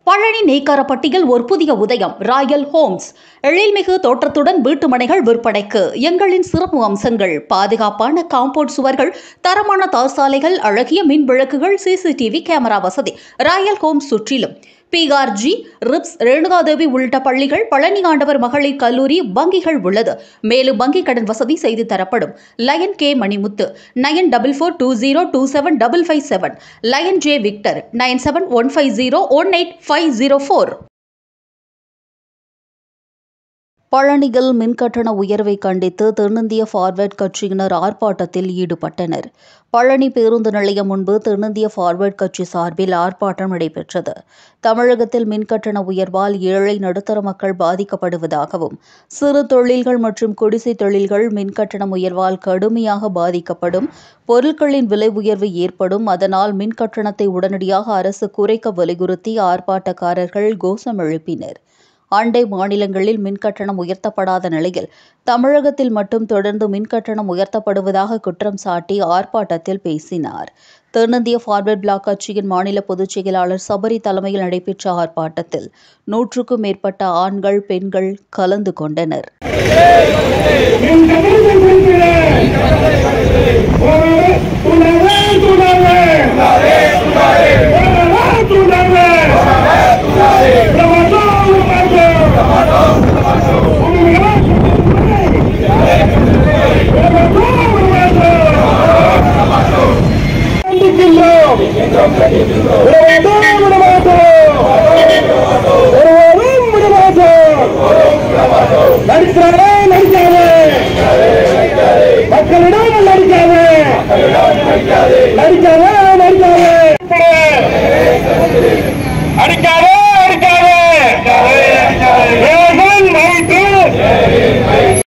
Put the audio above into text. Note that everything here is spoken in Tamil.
பழனி நெய்க்காரப்பட்டியில் ஒரு புதிய உதயம். ராயல் ஹோம்ஸ் எழில்மிகு தோற்றத்துடன் வீட்டு மனைகள் விற்பனைக்கு. எங்களின் சிறப்பு அம்சங்கள்: பாதுகாப்பான காம்பவுண்ட் சுவர்கள், தரமான தார்சாலைகள், அழகிய மின் விளக்குகள், சிசிடிவி கேமரா வசதி. ராயல் ஹோம்ஸ் சுற்றிலும் பிஆர்ஜி, ரிப்ஸ், ரேணுகாதேவி உள்ளிட்ட பள்ளிகள், பழனி ஆண்டவர் மகளிர் கல்லூரி, வங்கிகள் உள்ளது. மேலும் வங்கி கடன் வசதி செய்து தரப்படும். Lion K Manimuthu 9442027557, lion J Victor 9715018504. பழனியில் மின்கட்டண உயர்வை கண்டித்து தென்னிந்திய ஃபார்வர்ட் கட்சியினர் ஆர்ப்பாட்டத்தில் ஈடுபட்டனர். பழனி பேருந்து நிலையம் முன்பு தென்னிந்திய ஃபார்வர்ட் கட்சி சார்பில் ஆர்ப்பாட்டம் நடைபெற்றது. தமிழகத்தில் மின்கட்டண உயர்வால் ஏழை நடுத்தர மக்கள் பாதிக்கப்படுவதாகவும், சிறு தொழில்கள் மற்றும் குடிசை தொழில்கள் மின்கட்டணம் உயர்வால் கடுமையாக பாதிக்கப்படும், பொருட்களின் விலை உயர்வு ஏற்படும், அதனால் மின்கட்டணத்தை உடனடியாக அரசு குறைக்க வலியுறுத்தி ஆர்ப்பாட்டக்காரர்கள் கோஷம் எழுப்பினர். அண்டை மாநிலங்களில் மின்கட்டணம் உயர்த்தப்படாத நிலையில் தமிழகத்தில் மட்டும் தொடர்ந்து மின்கட்டணம் உயர்த்தப்படுவதாக குற்றம் சாட்டி ஆர்ப்பாட்டத்தில் பேசினார். தென்னிந்திய ஃபார்வர்ட் பிளாக் கட்சியின் மாநில பொதுச் செயலாளர் சபரி தலைமையில் நடைபெற்ற ஆர்ப்பாட்டத்தில் 100க்கும் மேற்பட்ட ஆண்கள், பெண்கள் கலந்து கொண்டனர்.